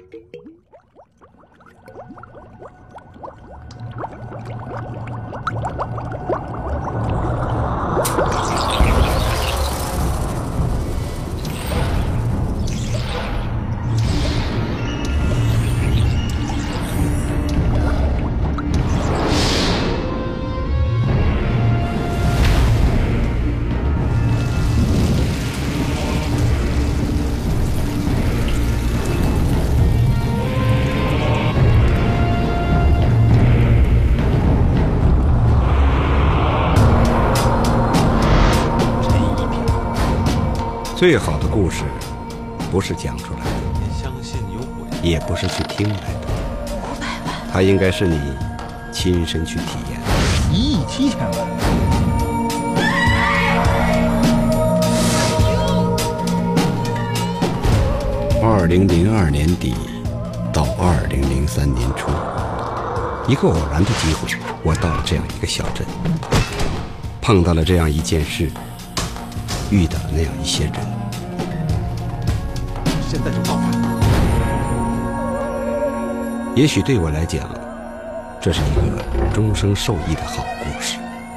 最好的故事，不是讲出来的，也不是去听来的，它应该是你亲身去体验的。 1亿7千万。 2002年底到2003年初，一个偶然的机会，我到了这样一个小镇，碰到了这样一件事，遇到了那样一些人。 现在就爆发。 也许对我来讲，这是一个终生受益的好故事。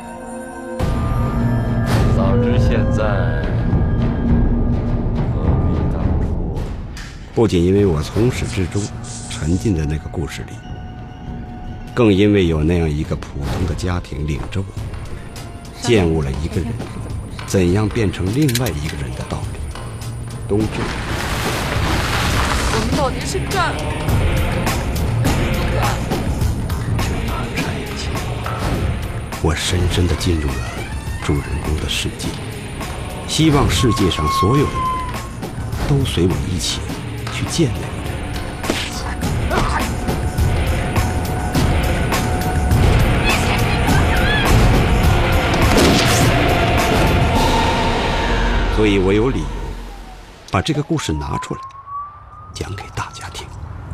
早知现在，何必当初？ 不仅因为我从始至终沉浸在那个故事里，更因为有那样一个普通的家庭领着我，见悟了一个人怎样变成另外一个人的道理。冬至， 我们到底是干不干？ 我深深地进入了主人公的世界，希望世界上所有的人都随我一起去见那个人。所以我有理由把这个故事拿出来讲给大家听。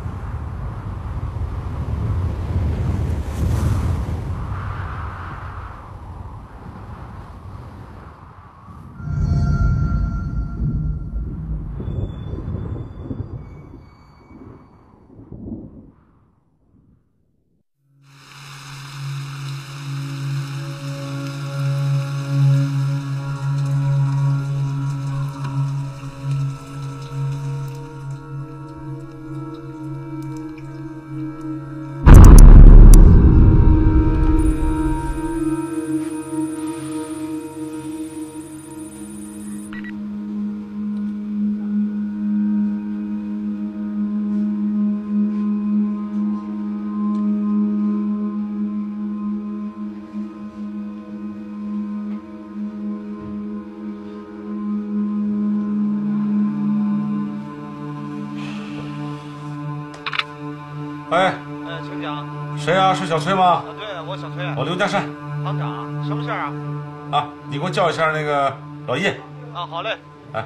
哎， 请讲。 谁啊？是小崔吗？ 对，我小崔。 我刘家善。 堂长，什么事儿啊？ 啊，你给我叫一下那个老叶。 啊，好嘞。 哎，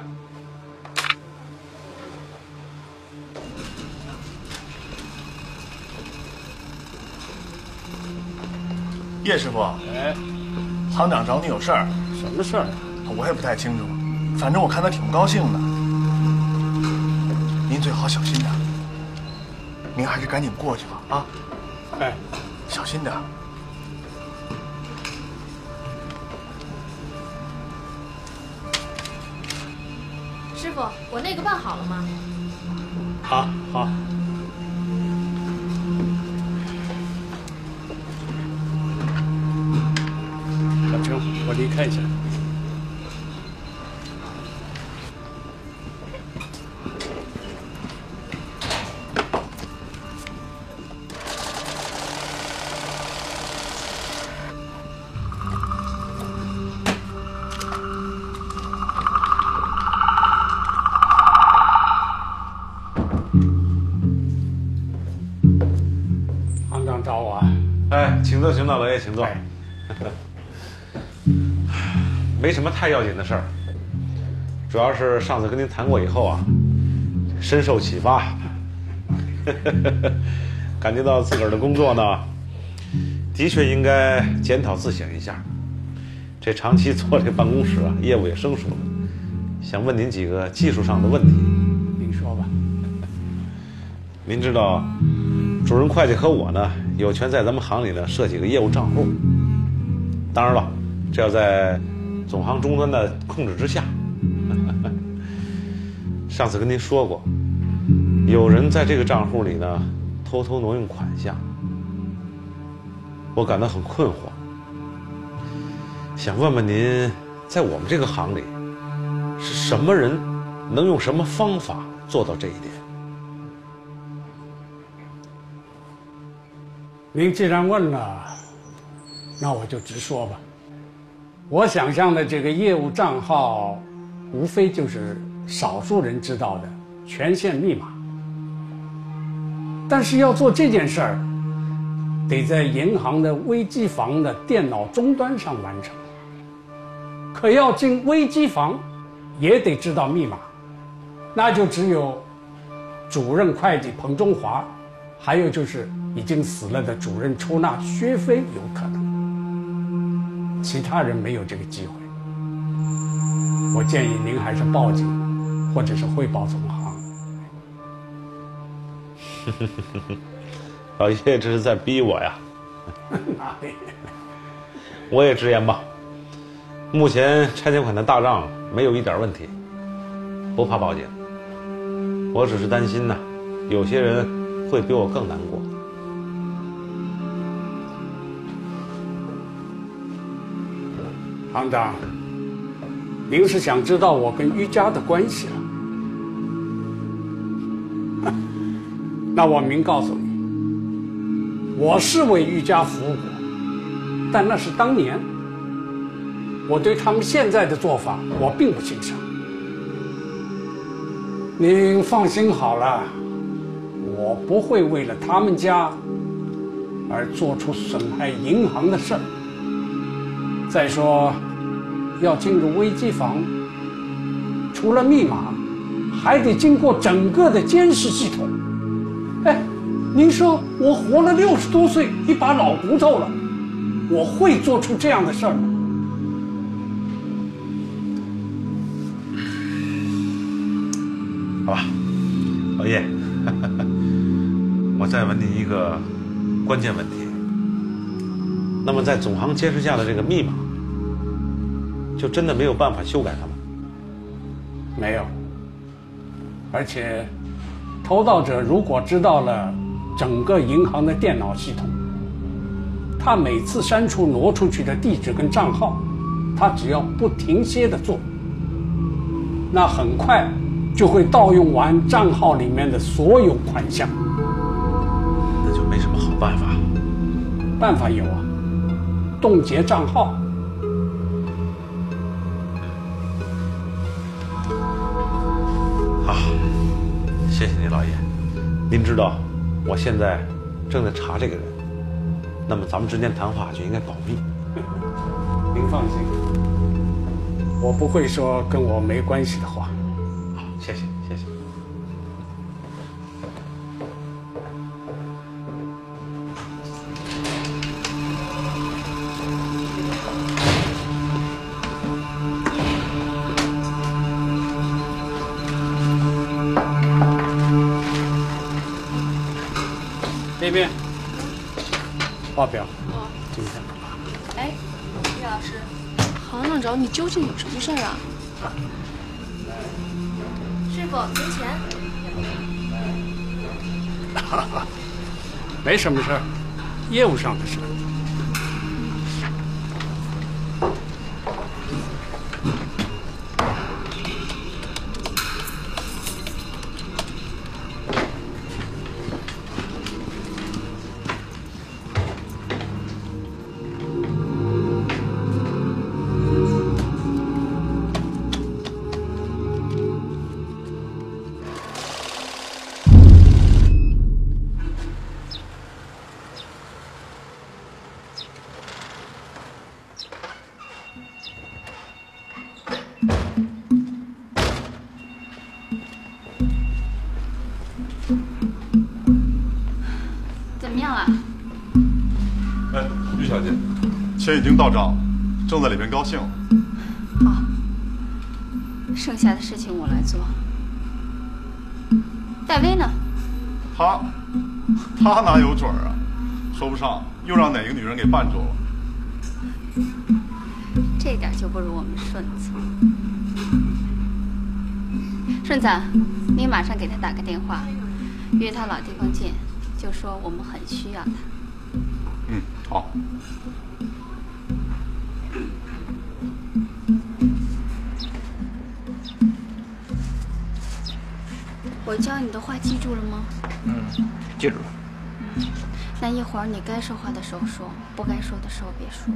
叶师傅，哎，堂长找你有事儿。 什么事儿？ 我也不太清楚，反正我看他挺不高兴的。您最好小心点，您还是赶紧过去吧，啊！ 哎， 小心点。 师傅，我那个办好了吗？ 好，好。小程，我离开一下。找我？ 哎，请坐，请坐，老爷，请坐。没什么太要紧的事儿，主要是上次跟您谈过以后啊，深受启发，感觉到自个儿的工作呢，的确应该检讨自省一下。这长期坐这办公室啊，业务也生疏了，想问您几个技术上的问题。 您说吧。 您知道，主任会计和我呢，有权在咱们行里呢设几个业务账户。当然了，这要在总行终端的控制之下。上次跟您说过，有人在这个账户里呢偷偷挪用款项，我感到很困惑，想问问您，在我们这个行里，是什么人能用什么方法做到这一点？ 您既然问了，那我就直说吧。我想象的这个业务账号，无非就是少数人知道的权限密码。但是要做这件事儿，得在银行的微机房的电脑终端上完成。可要进微机房，也得知道密码，那就只有主任会计彭中华，还有就是已经死了的主任出纳薛飞有可能，其他人没有这个机会。我建议您还是报警，或者是汇报总行。 老爷这是在逼我呀！ 哪里？ 我也直言吧，目前拆迁款的大账没有一点问题，不怕报警。我只是担心呢，有些人会比我更难过。 行长，您是想知道我跟于家的关系了？那我明告诉你，我是为于家服务过，但那是当年。我对他们现在的做法，我并不欣赏。您放心好了，我不会为了他们家而做出损害银行的事儿。再说，要进入微机房，除了密码，还得经过整个的监视系统。哎，您说我活了60多岁，一把老骨头了，我会做出这样的事儿吗？ 好吧，老叶，我再问您一个关键问题。那么在总行监视下的这个密码，就真的没有办法修改它吗？ 没有。而且，偷盗者如果知道了整个银行的电脑系统，他每次删除挪出去的地址跟账号，他只要不停歇地做，那很快就会盗用完账号里面的所有款项。 那就没什么好办法。 办法有啊，冻结账号。 好，谢谢你，老爷。您知道，我现在正在查这个人，那么咱们之间谈话就应该保密。 您放心，我不会说跟我没关系的话。 好，谢谢，谢谢。 这边报表。 哦， 今天。 哎，叶老师，行长找你究竟有什么事儿啊？ 师傅，零钱。 没什么事儿，业务上的事。 怎么样了？ 哎，于小姐，钱已经到账了，正在里面高兴。 好，剩下的事情我来做。戴薇呢？ 他哪有准儿啊？说不上，又让哪个女人给绊住了。 这点就不如我们顺子。顺子，你马上给他打个电话，约他老地方见，就说我们很需要他。 嗯，好。 我教你的话记住了吗？ 记住了。 那一会儿你该说话的时候说，不该说的时候别说。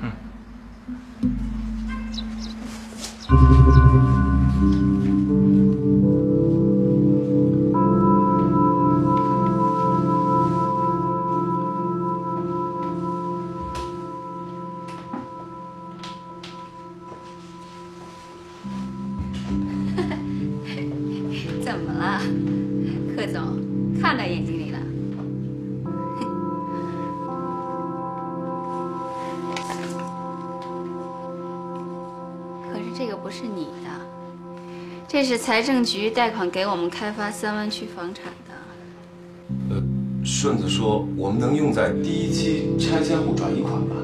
怎么了，柯总？看到眼睛里了？可是这个不是你的，这是财政局贷款给我们开发3湾区房产的。 顺子说我们能用在第1期拆迁户转移款吧？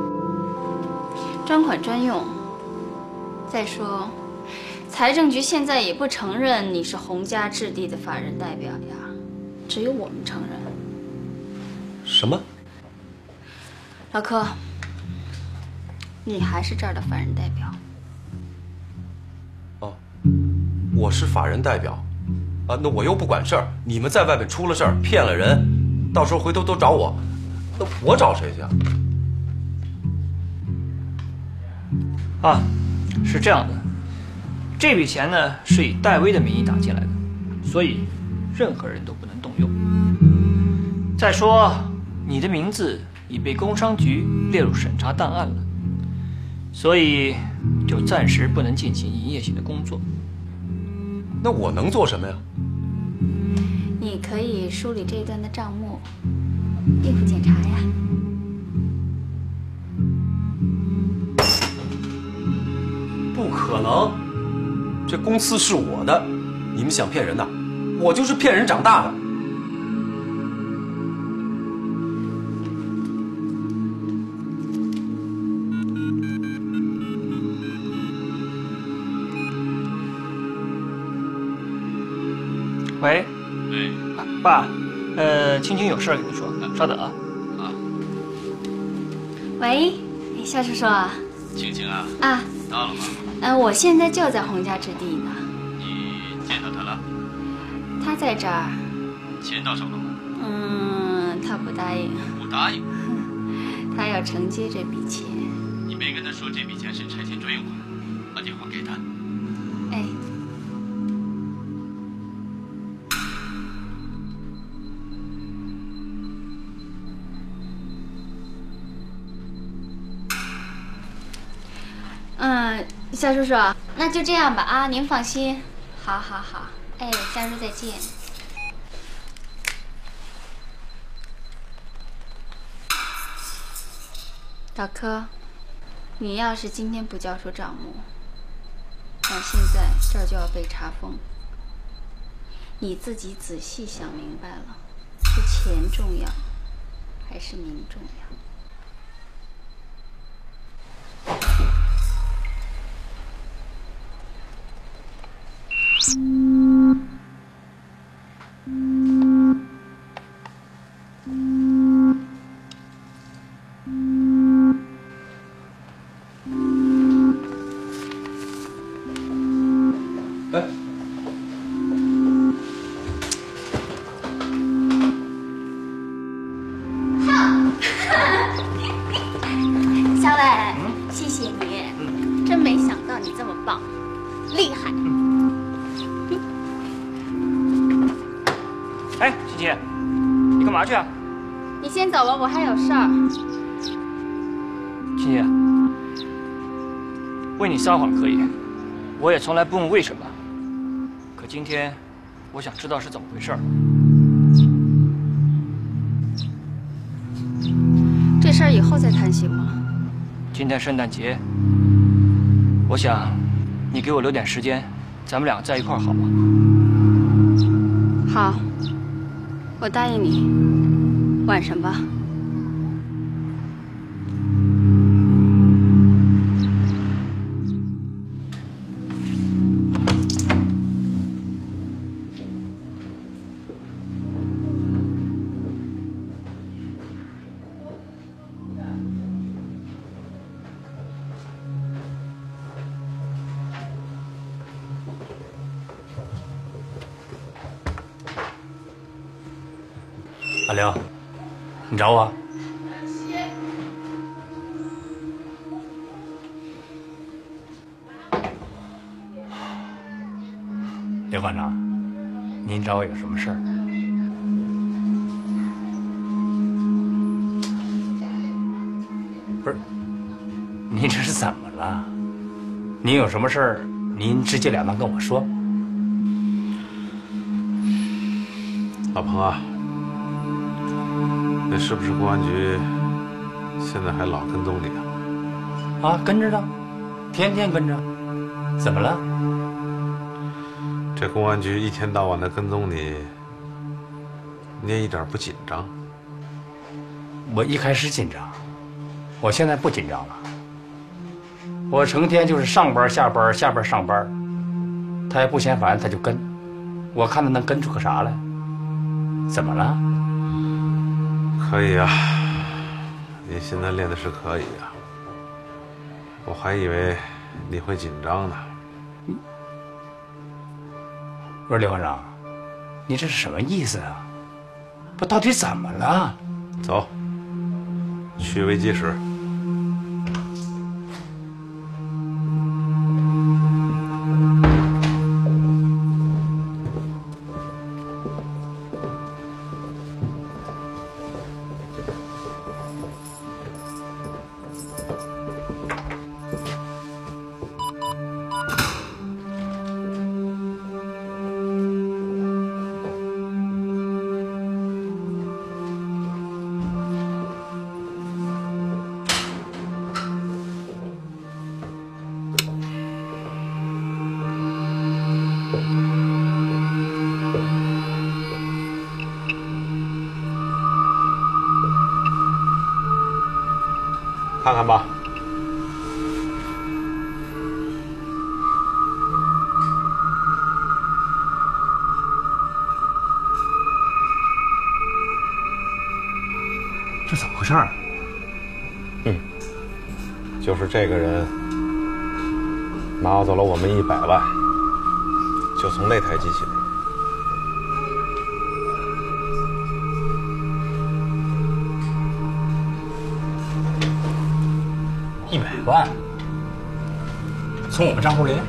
专款专用。再说，财政局现在也不承认你是洪家置地的法人代表呀，只有我们承认。 什么？ 老柯，你还是这儿的法人代表。 哦，我是法人代表，啊，那我又不管事儿，你们在外面出了事儿，骗了人，到时候回头都找我，那我找谁去啊？ 啊，是这样的，这笔钱呢是以戴威的名义打进来的，所以任何人都不能动用。再说，你的名字已被工商局列入审查档案了，所以就暂时不能进行营业性的工作。 那我能做什么呀？ 你可以梳理这一段的账目，应付检查呀。 不可能，这公司是我的，你们想骗人呐？我就是骗人长大的。 喂，爸，青青有事跟你说，稍等啊。 喂，夏叔叔啊。 青青啊。 啊。 到了吗？ 我现在就在洪家置地呢。 你见到他了？ 他在这儿。 钱到手了吗？ 他不答应。 不答应？ 他要承接这笔钱。 你没跟他说这笔钱是拆迁专用款，把电话给他。 哎。夏叔叔，那就这样吧啊，您放心。好，好，好，哎，夏叔再见。老柯，你要是今天不交出账目，那现在这儿就要被查封。你自己仔细想明白了，是钱重要，还是民重要？小伟，谢谢你，真没想到你这么棒，厉害。 哎，欣欣，你干嘛去啊？ 你先走吧，我还有事儿。 欣欣，为你撒谎可以，我也从来不问为什么。可今天，我想知道是怎么回事。 这事儿以后再谈行吗？ 今天圣诞节，我想你给我留点时间，咱们两个在一块儿好吗？ 好。 我答应你，晚上吧。 阿玲，你找我？刘馆长，您找我有什么事儿？不是，您这是怎么了？您有什么事儿，您直截了当跟我说。 老彭啊。那是不是公安局现在还老跟踪你啊？ 啊，跟着呢，天天跟着。怎么了？ 这公安局一天到晚的跟踪你，你也一点不紧张？ 我一开始紧张，我现在不紧张了。我成天就是上班下班，下班上班，他也不嫌烦，他就跟。我看他能跟出个啥来？怎么了？ 可以啊，你现在练的是可以啊，我还以为你会紧张呢。 不是刘馆长，你这是什么意思啊？不，到底怎么了？ 走，去危机室。看看吧。 这怎么回事儿？ 就是这个人拿走了我们100万，就从那台机器里。 100万从我们账户里？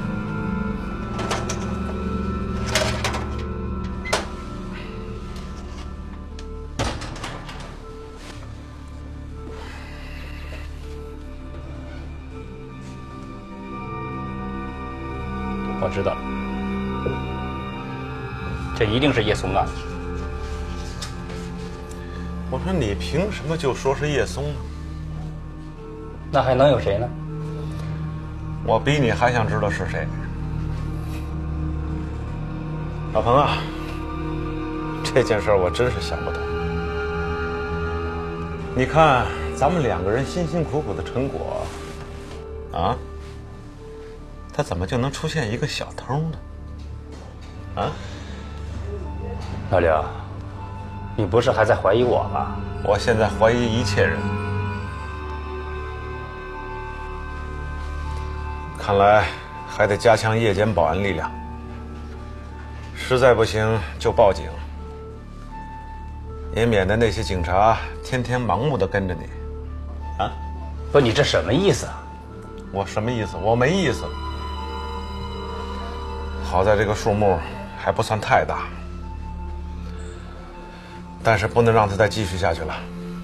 我知道，这一定是叶松干的。 我说你凭什么就说是叶松呢？ 那还能有谁呢？ 我比你还想知道是谁。老彭啊，这件事我真是想不通。你看咱们2个人辛辛苦苦的成果，啊，他怎么就能出现一个小偷呢？啊？ 老刘，你不是还在怀疑我吗？ 我现在怀疑一切人。看来还得加强夜间保安力量，实在不行就报警，也免得那些警察天天盲目的跟着你。啊？ 不，你这什么意思啊？ 我什么意思？我没意思。好在这个数目还不算太大，但是不能让它再继续下去了。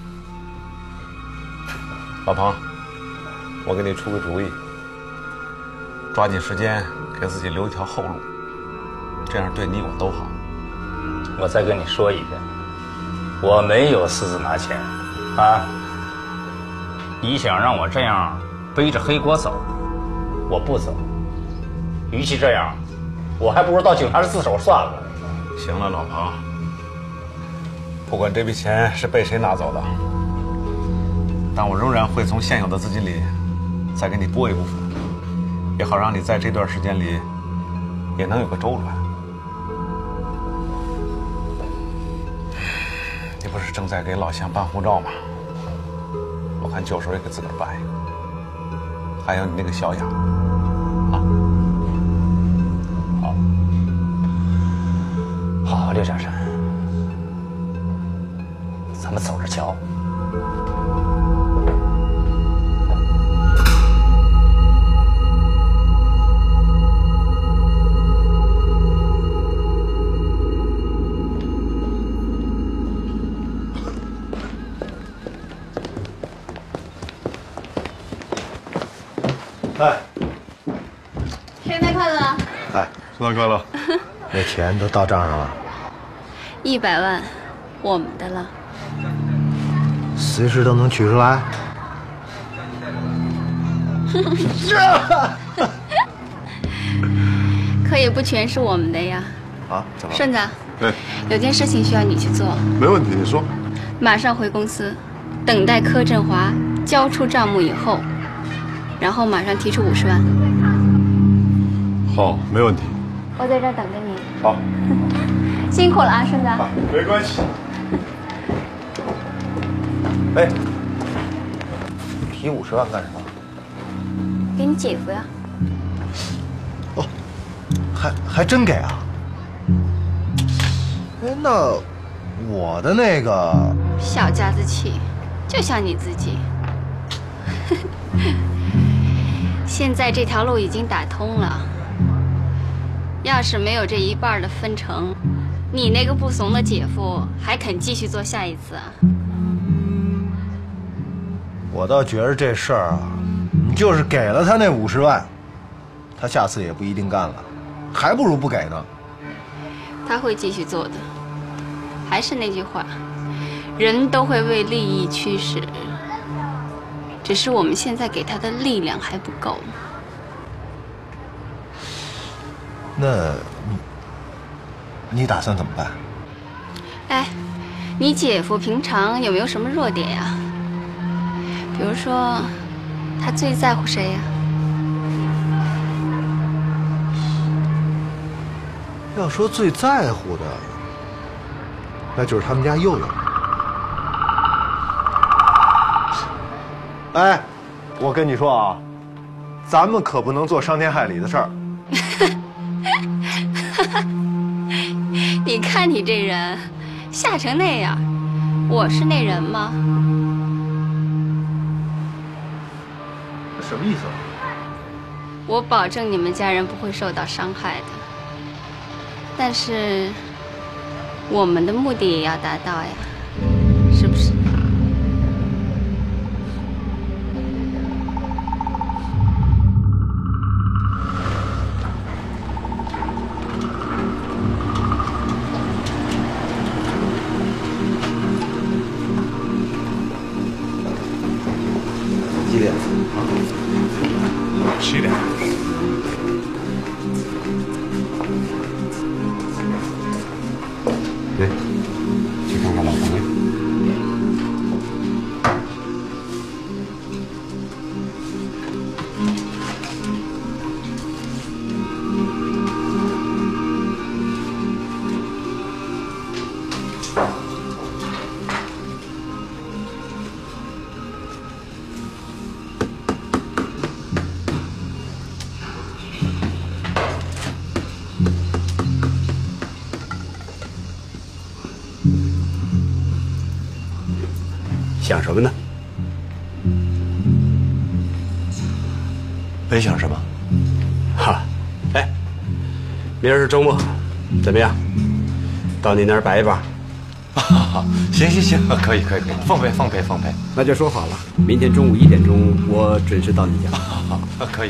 老彭，我给你出个主意，抓紧时间给自己留一条后路，这样对你我都好。 我再跟你说一遍，我没有私自拿钱啊！你想让我这样背着黑锅走，我不走。与其这样，我还不如到警察局自首算了。 行了，老彭， 不管这笔钱是被谁拿走了，但我仍然会从现有的资金里再给你拨一部分，也好让你在这段时间里也能有个周转。你不是正在给老乡办护照吗？我看旧时候也给自个儿办一个。还有你那个小雅，啊， 好，刘小山，咱们走着瞧。 哎， 圣诞快乐！ 哎，圣诞快乐！ 那钱都到账上了 100万，我们的了。 随时都能取出来。 可也不全是我们的呀。 啊？怎么了？ 顺子， 哎， 有件事情需要你去做。 没问题，你说。 马上回公司，等待柯振华交出账目以后，然后马上提出50万。 好，没问题。 我在这儿等着你。 好。 辛苦了啊，顺子。 没关系。哎， 提50万干什么？ 给你姐夫呀。 哦，还真给啊？哎，那我的那个小家子气，就像你自己。现在这条路已经打通了，要是没有这1半的分成，你那个不怂的姐夫还肯继续做下一次啊？ 我倒觉得这事儿啊，你就是给了他那50万，他下次也不一定干了，还不如不给呢。 他会继续做的。还是那句话，人都会为利益驱使，只是我们现在给他的力量还不够。 那你打算怎么办？ 哎，你姐夫平常有没有什么弱点呀？比如说，他最在乎谁呀？ 要说最在乎的，那就是他们家佑佑。哎，我跟你说啊，咱们可不能做伤天害理的事儿。 你看你这人，吓成那样，我是那人吗？ 什么意思？ 我保证你们家人不会受到伤害的，但是我们的目的也要达到呀，是不是？ 几点？啊 7点。 对，去看看老朋友。想什么呢？ 没想什么。 哈，哎，明儿是周末，怎么样？到你那儿摆一把。 行，可以，奉陪。 那就说好了，明天中午1点钟我准时到你家。 好，可以。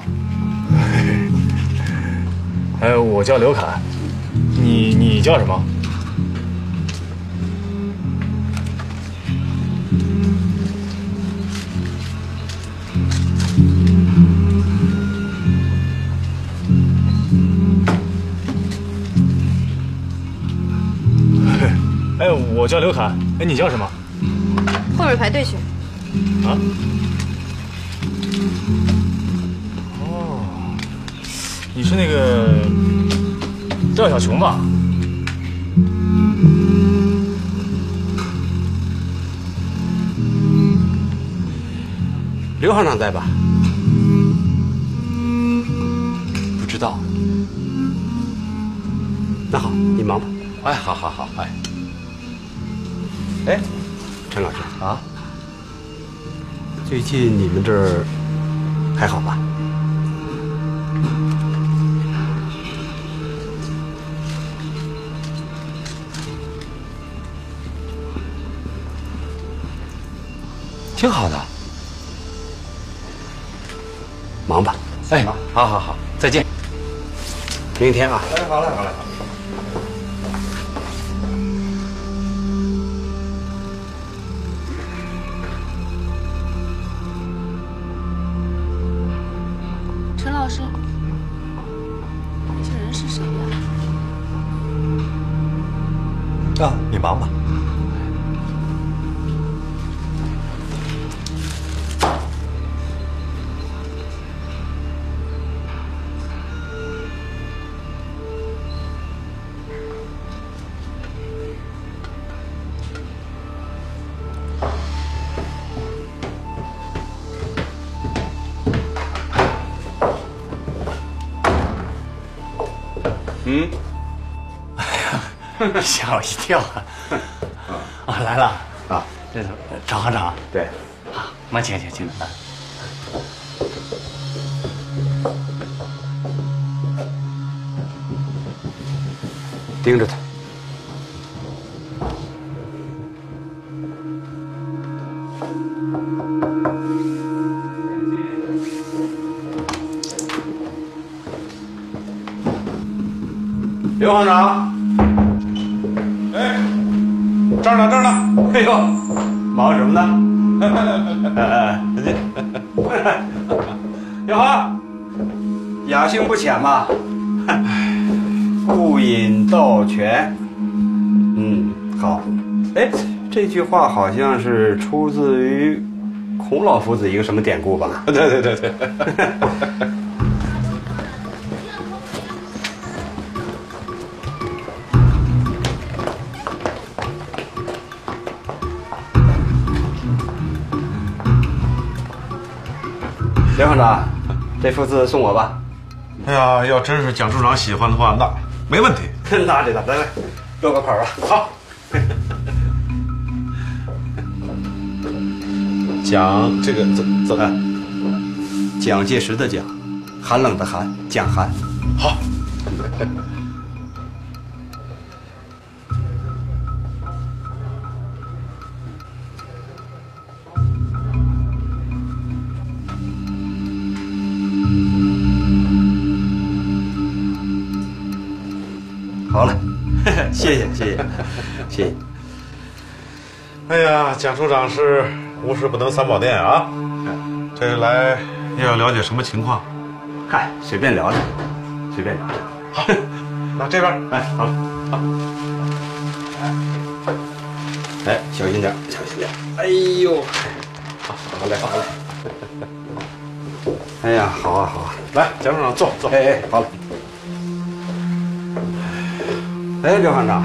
我叫刘侃，你叫什么？ 哎，我叫刘侃。哎，你叫什么？ 后面排队去。 啊？哦，你是那个赵小琼吧？ 刘行长在吧？ 不知道。 那好，你忙吧。 哎，好好好，哎。 哎，陈老师啊， 最近你们这儿还好吧？ 挺好的。 忙吧。 哎，好好好，再见。 明天啊。 哎，好嘞，好嘞。 陈老师，这些人是谁呀？ 啊，你忙吧。 嗯，哎呀，吓我一跳啊！啊，来了啊，这是赵行长。 对， 啊，慢请。 盯着他。刘行长， 哎，这儿呢。 哎呦，忙什么呢？刘行，雅兴不浅嘛，不饮盗泉。好。哎，这句话好像是出自于孔老夫子一个什么典故吧？ 对。 刘行长，这幅字送我吧。 哎呀，要真是蒋处长喜欢的话，那没问题。 拿着的，来，落个牌吧。 好。蒋这个怎么？ 蒋介石的蒋，寒冷的寒，蒋寒。 好。 好了，谢谢。 哎呀，蒋处长是无事不能三宝殿啊！这来又要了解什么情况？ 嗨，随便聊聊。 好，那这边， 哎，好。哎，小心点。哎呦，好嘞。哎呀，好啊。 来，蒋处长坐。 哎，好了。哎，刘行长，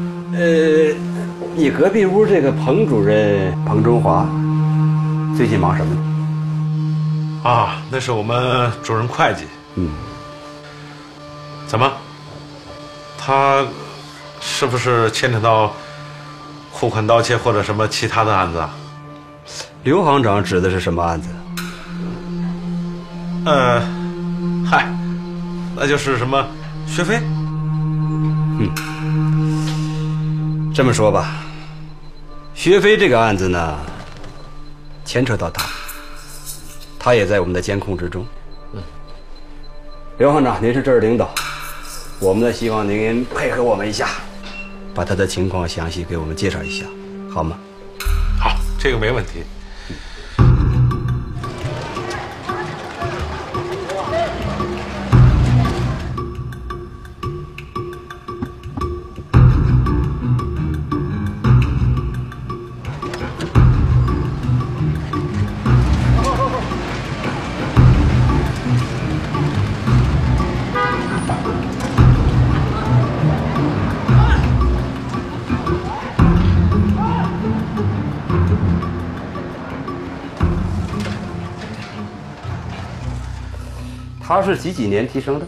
你隔壁屋这个彭主任彭中华，最近忙什么呢？ 啊，那是我们主任会计。怎么？他是不是牵扯到户款盗窃或者什么其他的案子啊？ 刘行长指的是什么案子？ 那就是什么学费。 这么说吧，学飞这个案子呢，牵扯到他也在我们的监控之中。刘行长，您是这儿领导，我们呢希望您配合我们一下，把他的情况详细给我们介绍一下，好吗？ 好，这个没问题。 他是几年提升的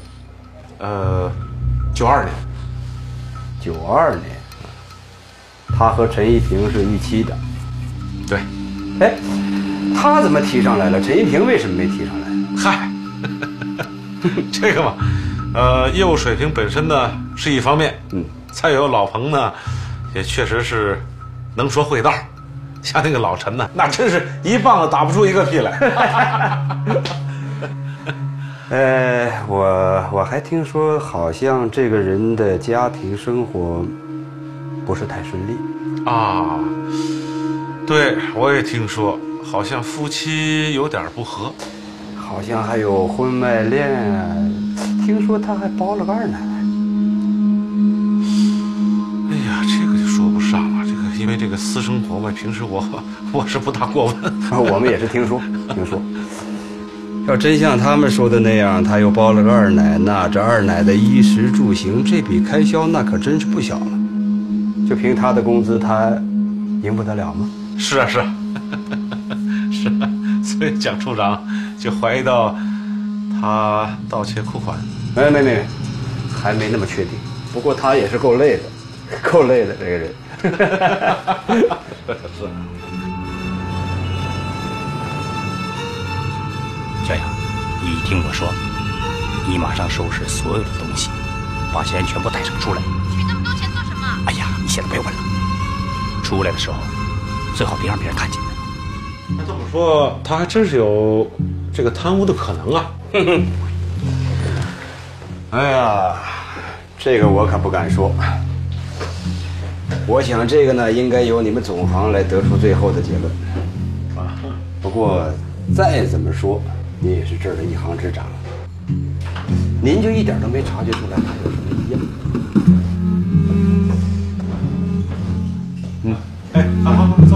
？92年。 92年，他和陈一平是一期的。 对。 哎，他怎么提上来了？陈一平为什么没提上来？ 嗨，这个嘛，业务水平本身呢是一方面，再有老彭呢，也确实是能说会道。像那个老陈呢，那真是一棒子打不出一个屁来。 我还听说，好像这个人的家庭生活不是太顺利啊。对，我也听说，好像夫妻有点不和， 好像还有婚外恋，听说他还包了个二奶。 哎呀，这个就说不上了，这个因为这个私生活嘛，平时我是不大过问。 我们也是听说。要真像他们说的那样，他又包了个二奶，那这二奶的衣食住行这笔开销，那可真是不小了。就凭他的工资，他赢不得了吗？ 是啊，是啊，是啊，所以蒋处长就怀疑到他盗窃库款。 没，还没那么确定。不过他也是够累的，这个人。 是。 小杨，你听我说，你马上收拾所有的东西，把钱全部带上出来。 取那么多钱做什么？ 哎呀，你现在别问了。出来的时候，最好别让别人看见。 那这么说，他还真是有这个贪污的可能啊。 哎呀，这个我可不敢说。我想这个呢，应该由你们总行来得出最后的结论。不过再怎么说，你也是这儿的一行之长，您就一点都没察觉出来他有什么异样？ 好，走。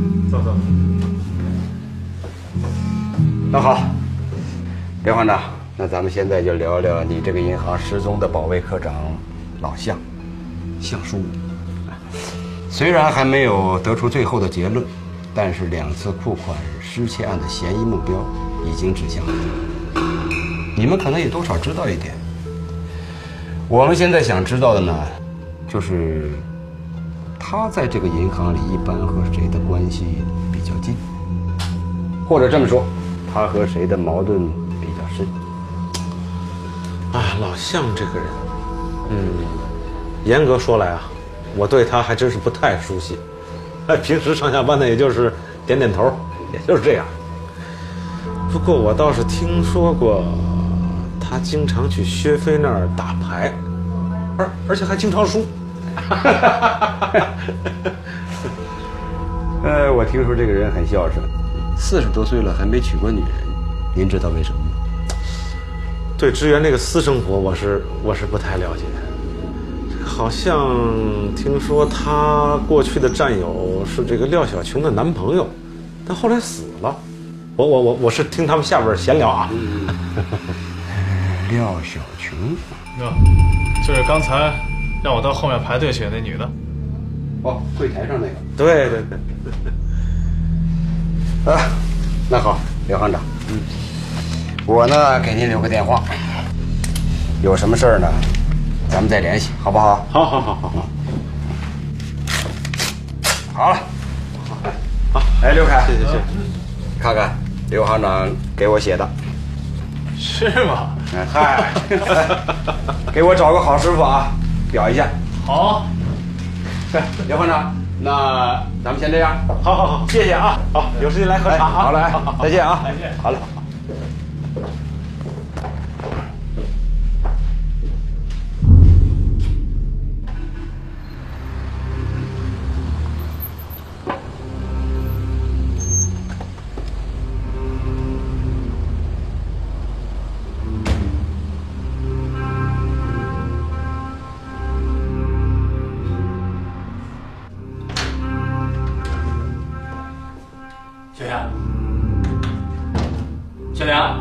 那好，刘行长，那咱们现在就聊聊你这个银行失踪的保卫科长老向书。虽然还没有得出最后的结论，但是2次库款失窃案的嫌疑目标已经指向了他。你们可能也多少知道一点。我们现在想知道的呢，就是他在这个银行里一般和谁的关系比较近，或者这么说，他和谁的矛盾比较深。 老向这个人，严格说来啊，我对他还真是不太熟悉。平时上下班呢，也就是点点头，也就是这样。不过我倒是听说过，他经常去薛飞那儿打牌，而且还经常输。 我听说这个人很孝顺，40多岁了还没娶过女人，您知道为什么吗？ 对支援这个私生活，我是不太了解。好像听说他过去的战友是这个廖小琼的男朋友，但后来死了。我是听他们下边闲聊啊。 廖小琼， 就是刚才让我到后面排队去的那女的。 哦，柜台上那个。 对。 那好，刘行长，我呢给您留个电话，有什么事儿呢，咱们再联系，好不好？ 好。 好了，好，刘凯， 谢谢。 看看刘行长给我写的， 是吗？ 嗨，给我找个好师傅啊，表一下。 好。 刘行长，那咱们先这样。 好，谢谢啊。好，有时间来喝茶啊。 好嘞，再见啊。 再见。 好嘞。 小梁，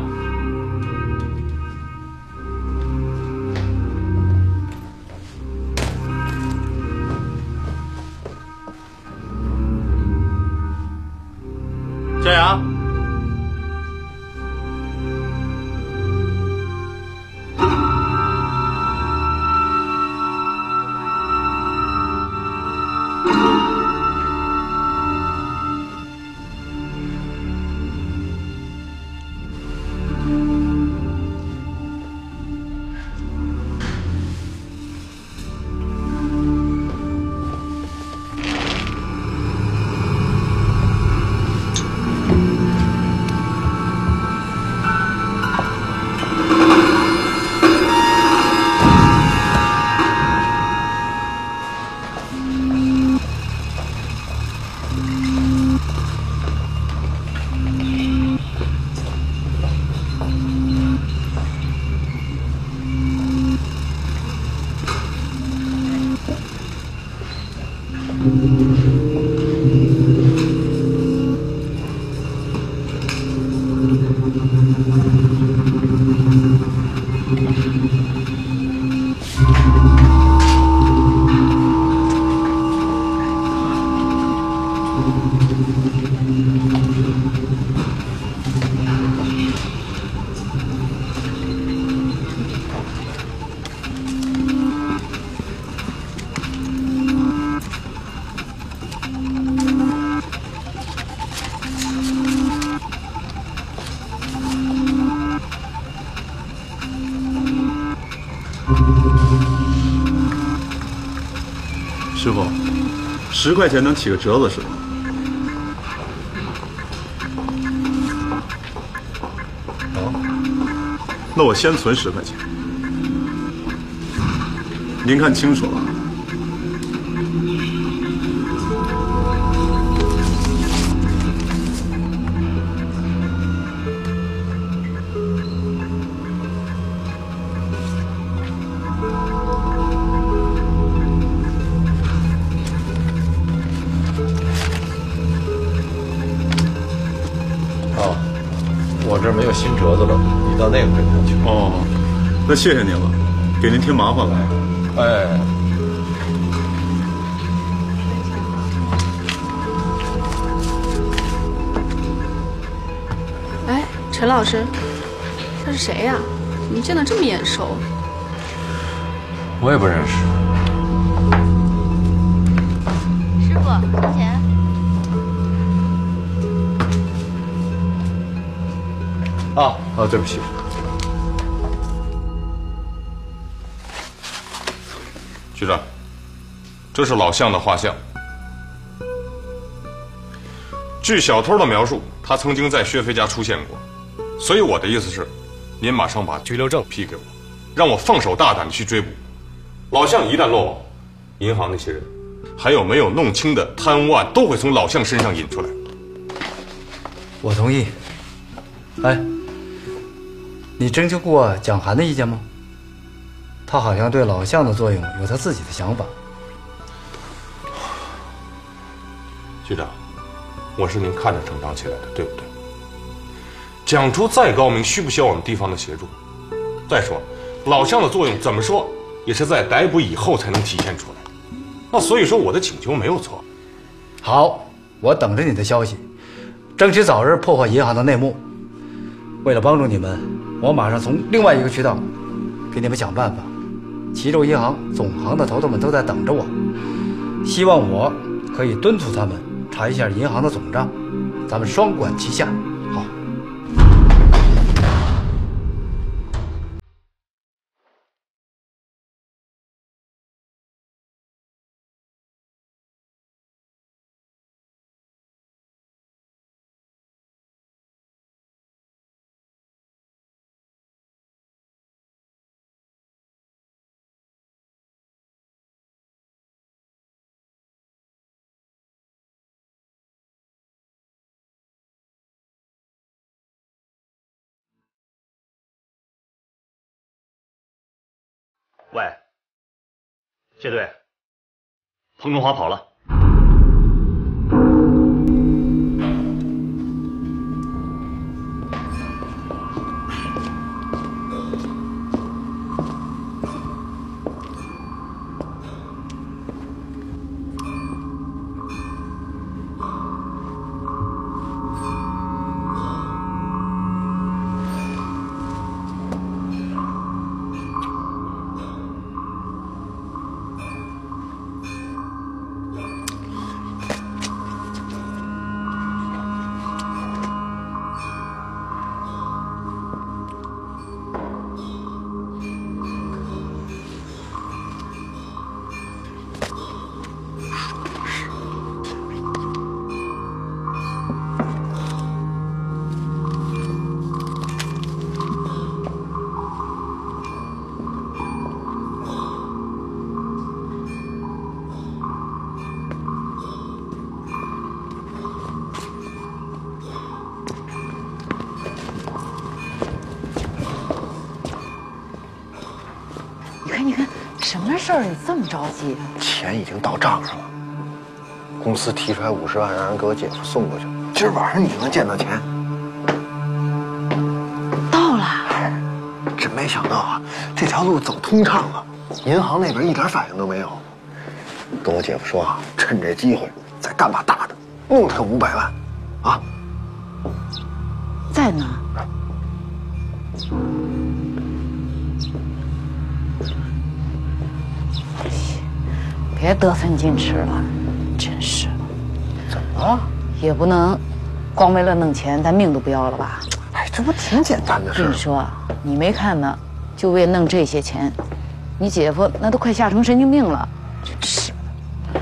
小杨， 师傅，10块钱能起个折子是吧？那我先存10块钱。您看清楚了。 我这儿没有新折子了，你到那个跟前去。 哦，那谢谢您了，给您添麻烦了。 哎， 哎，陈老师，这是谁呀？怎么见得这么眼熟？ 我也不认识。 师傅，零钱。 对不起。 局长，这是老向的画像。据小偷的描述，他曾经在薛飞家出现过，所以我的意思是，您马上把拘留证批给我，让我放手大胆的去追捕。老向一旦落网，银行那些人，还有没有弄清的贪污案，都会从老向身上引出来。 我同意。哎，你征求过蒋涵的意见吗？他好像对老向的作用有他自己的想法。 局长，我是您看着成长起来的，对不对？蒋竹再高明，需不需要我们地方的协助？再说，老向的作用怎么说也是在逮捕以后才能体现出来。那所以说，我的请求没有错。 好，我等着你的消息，争取早日破获银行的内幕。为了帮助你们，我马上从另外一个渠道给你们想办法。齐州银行总行的头头们都在等着我，希望我可以敦促他们查一下银行的总账，咱们双管齐下。好。 喂，谢队，彭中华跑了。 你看，什么事儿你这么着急？ 钱已经到账上了， 公司提出来50万，让人给我姐夫送过去。今儿晚上你就能见到钱。 到了。 真没想到啊，这条路走通畅了，银行那边一点反应都没有。跟我姐夫说啊，趁这机会再干把大的，弄他500万，啊！ 在呢。别得寸进尺了，真是。 怎么了？ 也不能光为了弄钱，咱命都不要了吧？ 哎，这不挺简单的事？ 跟你说，你没看呢，就为弄这些钱，你姐夫那都快吓成神经病了。真是的。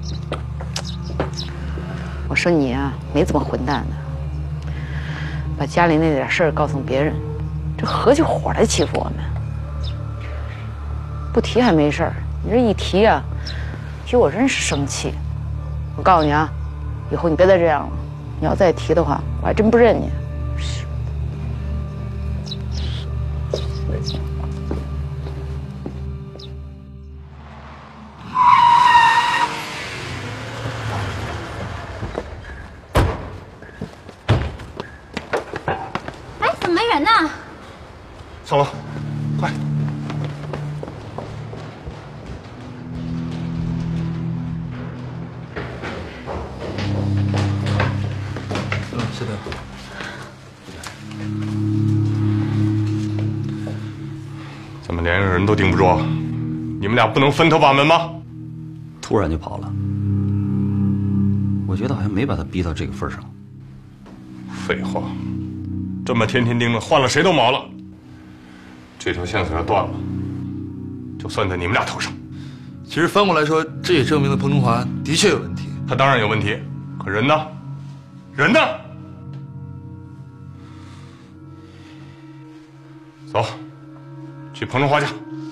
我说你啊，没这么混蛋的，把家里那点事儿告诉别人，这合起伙来欺负我们。不提还没事儿，你这一提啊，提我真是生气。我告诉你啊，以后你别再这样了，你要再提的话，我还真不认你。是。 哎，怎么没人呢？ 上楼，快！ 是的。 怎么连个人都盯不住？你们俩不能分头把门吗？ 突然就跑了，我觉得好像没把他逼到这个份上。 废话，这么天天盯着，换了谁都毛了。这条线索要断了，就算在你们俩头上。 其实翻过来说，这也证明了彭中华的确有问题。 他当然有问题，可人呢？人呢？走，去彭中华家。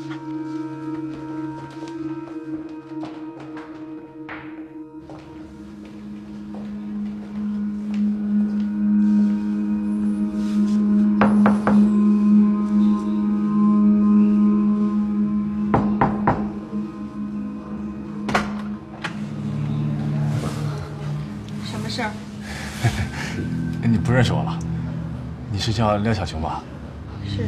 什么事儿？ 你不认识我了？你是叫廖小琼吧？ 是。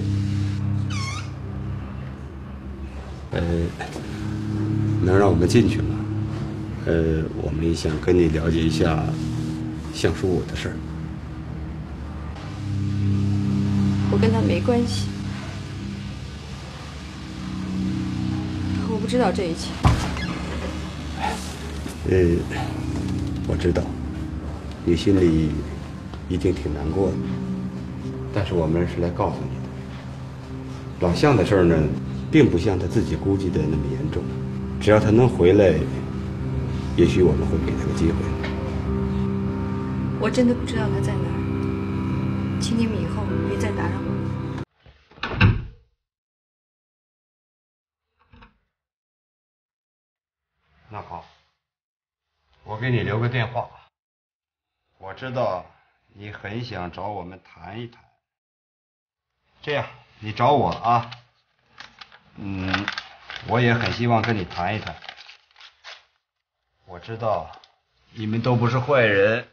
能让我们进去吗？我们也想跟你了解一下向叔我的事儿。 我跟他没关系，我不知道这一切。 我知道，你心里一定挺难过的，但是我们是来告诉你的，老向的事儿呢，并不像他自己估计的那么严重，只要他能回来，也许我们会给他个机会。 我真的不知道他在哪儿，请你们以后别再打扰我。 那好，我给你留个电话。我知道你很想找我们谈一谈，这样你找我啊。我也很希望跟你谈一谈。我知道你们都不是坏人。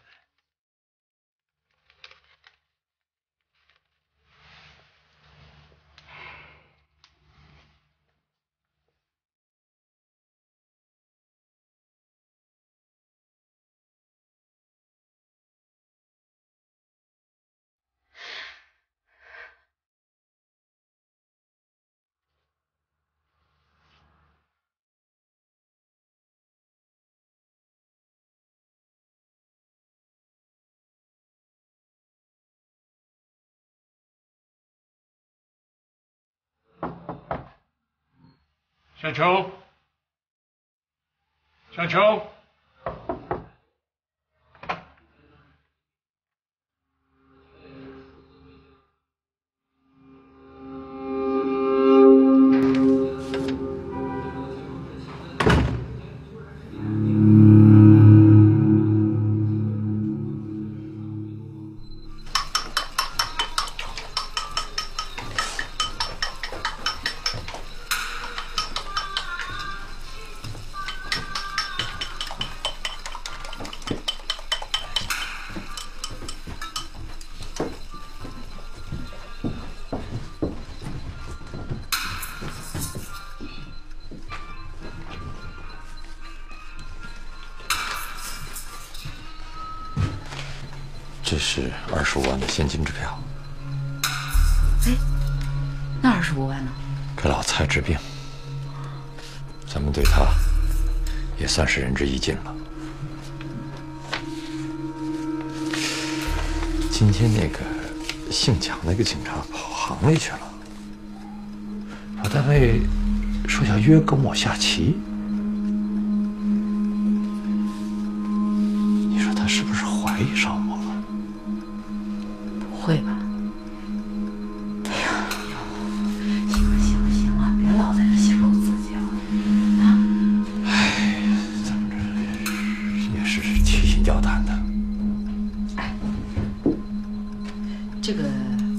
小秋，小秋。 这是25万的现金支票。 哎，那25万呢？ 给老蔡治病，咱们对他也算是仁至义尽了。今天那个姓蒋那个警察跑行里去了，老单位说要约跟我下棋，你说他是不是怀疑上我了？ 不会吧？哎呀，行了，别老在这泄露自己了啊！ 哎，咱们这也是提心吊胆的。 这个，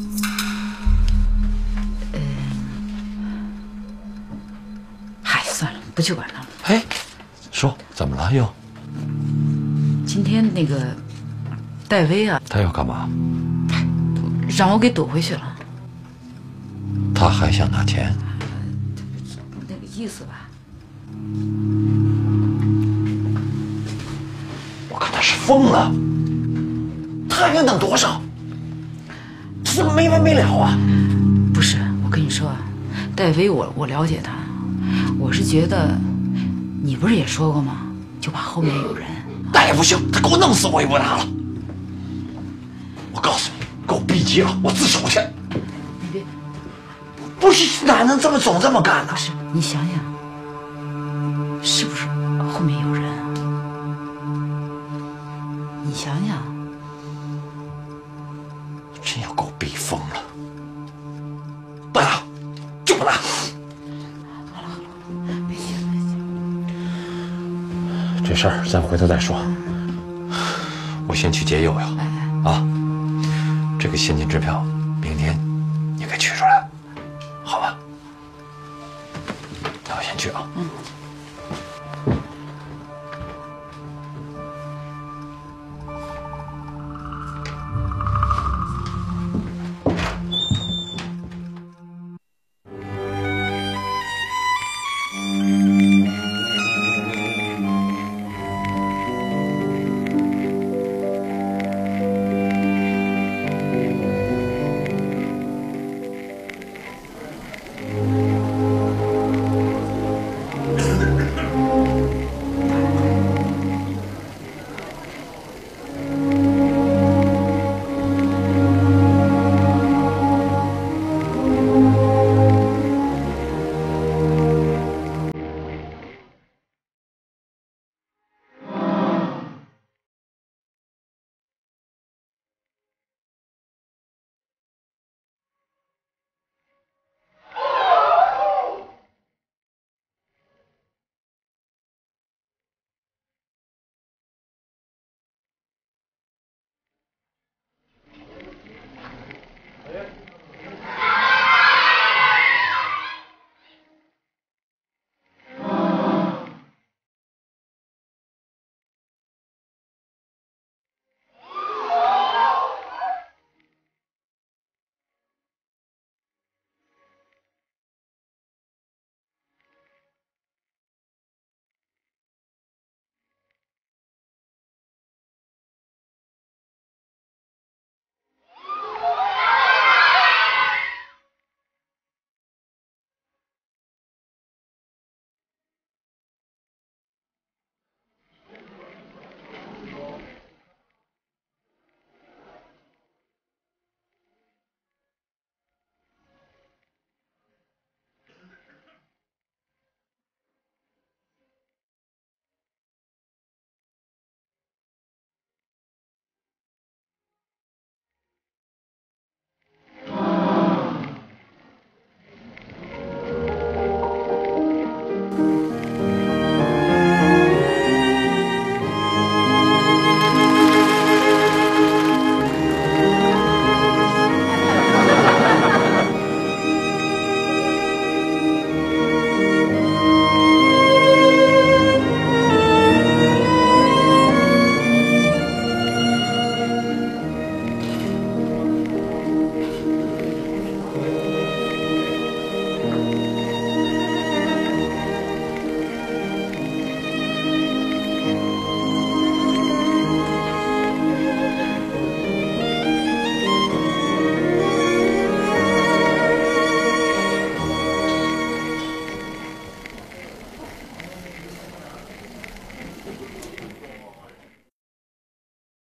嗨，算了，不去管他了。 哎，说怎么了又？ 今天那个戴薇啊， 他要干嘛？ 让我给躲回去了。 他还想拿钱？ 那个意思吧。 我看他是疯了，他还能等多少？这么没完没了啊！ 不是，我跟你说啊，戴薇我了解他，我是觉得，你不是也说过吗？就怕后面有人。 那也不行，他给我弄死我也不拿了。我告诉你，给我逼急了，我自首去。 你别， 不是哪能这么总这么干呢？ 不是，你想想，是不是后面有人？你想想。 真要给我逼疯了！不拿，就不拿。 好了，别急了。 这事儿咱回头再说。我先去接佑佑啊，这个现金支票